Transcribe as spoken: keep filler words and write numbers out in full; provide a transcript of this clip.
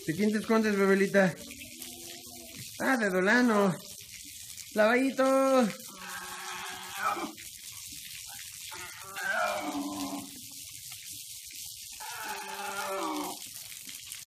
¿De quién te escondes, bebelita? Ah, de Dolano. Lavallito.